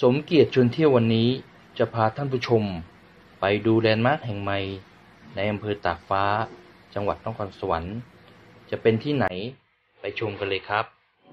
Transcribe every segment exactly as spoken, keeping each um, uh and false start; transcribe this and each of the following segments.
สมเกียรติชวนเที่ยววันนี้จะพาท่านผู้ชมไปดูแลนด์มาร์คแห่งใหม่ในอำเภอตากฟ้าจังหวัดนครสวรรค์จะเป็นที่ไหนไปชมกันเลยครับ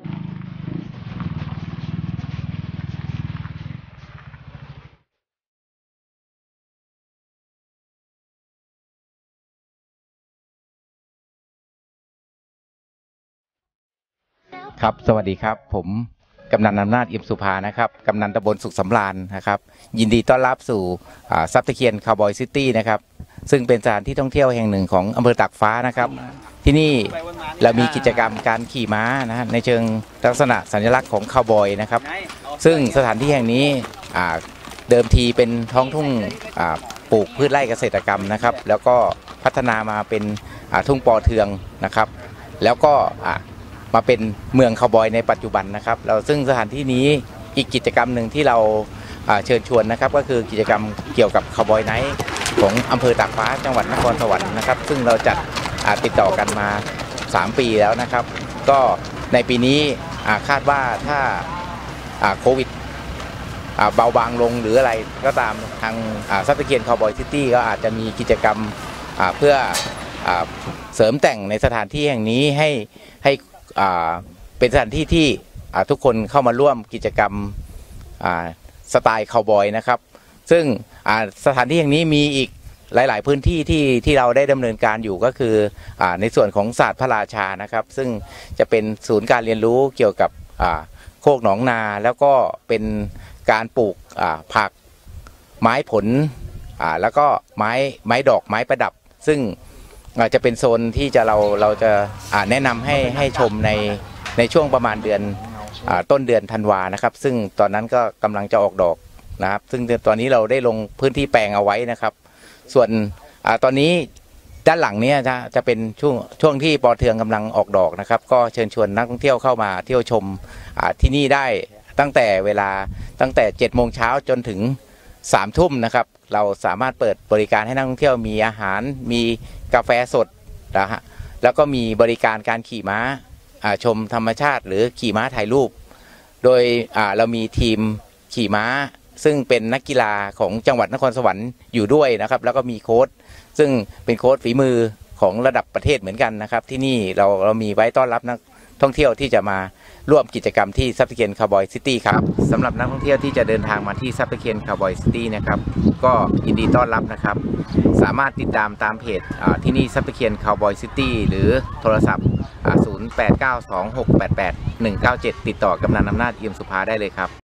ครับสวัสดีครับผมกำนันอำนาจเอี่ยมสุภานะครับกำนันตำบลสุขสำราญนะครับยินดีต้อนรับสู่ซับตะเคียนคาวบอยซิตี้นะครับซึ่งเป็นสถานที่ท่องเที่ยวแห่งหนึ่งของอำเภอตากฟ้านะครับที่นี่เรามีกิจกรรมการขี่ม้านะฮะในเชิงลักษณะสัญลักษณ์ของคาวบอยนะครับซึ่งสถานที่แห่งนี้เดิมทีเป็นท้องทุ่งปลูกพืชไร่เกษตรกรรมนะครับแล้วก็พัฒนามาเป็นทุ่งปอเทืองนะครับแล้วก็มาเป็นเมืองคาวบอยในปัจจุบันนะครับเราซึ่งสถานที่นี้อีกกิจกรรมหนึ่งที่เราเชิญชวนนะครับก็คือกิจกรรมเกี่ยวกับคาวบอยไนท์ของอำเภอตากฟ้าจังหวัดนครสวรรค์นะครับซึ่งเราจัดติดต่อกันมาสามปีแล้วนะครับก็ในปีนี้คาดว่าถ้าโควิดเบาบางลงหรืออะไรก็ตามทางซับตะเคียนคาวบอยซิตี้ก็อาจจะมีกิจกรรมเพื่อเสริมแต่งในสถานที่แห่งนี้ให้ให้เป็นสถานที่ที่ทุกคนเข้ามาร่วมกิจกรรมสไตล์คาวบอยนะครับซึ่งสถานที่แห่งนี้มีอีกหลายๆพื้นที่ที่ที่เราได้ดำเนินการอยู่ก็คือในส่วนของศาสตร์พระราชานะครับซึ่งจะเป็นศูนย์การเรียนรู้เกี่ยวกับโคกหนองนาแล้วก็เป็นการปลูกผักไม้ผลแล้วก็ไม้ไม้ดอกไม้ประดับซึ่งจะเป็นโซนที่จะเราเราจะแนะนำให้ให้ชมในในช่วงประมาณเดือนต้นเดือนธันวานะครับซึ่งตอนนั้นก็กำลังจะออกดอกนะครับซึ่งตอนนี้เราได้ลงพื้นที่แปลงเอาไว้นะครับส่วนตอนนี้ด้านหลังนี้จะจะเป็นช่วงช่วงที่ปอเทืองกำลังออกดอกนะครับก็เชิญชวนนักท่องเที่ยวเข้ามาเที่ยวชมที่นี่ได้ตั้งแต่เวลาตั้งแต่เจ็ดโมงเช้าจนถึงสามทุ่มนะครับเราสามารถเปิดบริการให้นักท่องเที่ยวมีอาหารมีกาแฟสดนะฮะแล้วก็มีบริการการขี่ม้าชมธรรมชาติหรือขี่ม้าถ่ายรูปโดยเรามีทีมขี่ม้าซึ่งเป็นนักกีฬาของจังหวัดนครสวรรค์อยู่ด้วยนะครับแล้วก็มีโค้ชซึ่งเป็นโค้ชฝีมือของระดับประเทศเหมือนกันนะครับที่นี่เราเรามีไว้ต้อนรับนักท่องเที่ยวที่จะมาร่วมกิจกรรมที่ซับตะเคียนคาวบอยซิตี้ครับสำหรับนักท่องเที่ยวที่จะเดินทางมาที่ซับตะเคียนคาวบอยซิตี้นะครับก็ยินดีต้อนรับนะครับสามารถติดตามตามเพจที่นี่ซับตะเคียนคาวบอยซิตี้หรือโทรศัพท์ศูนย์ แปด เก้า สอง หก แปด แปด หนึ่ง เก้า เจ็ดติดต่อกำนันอำนาจเอี่ยมสุภาได้เลยครับ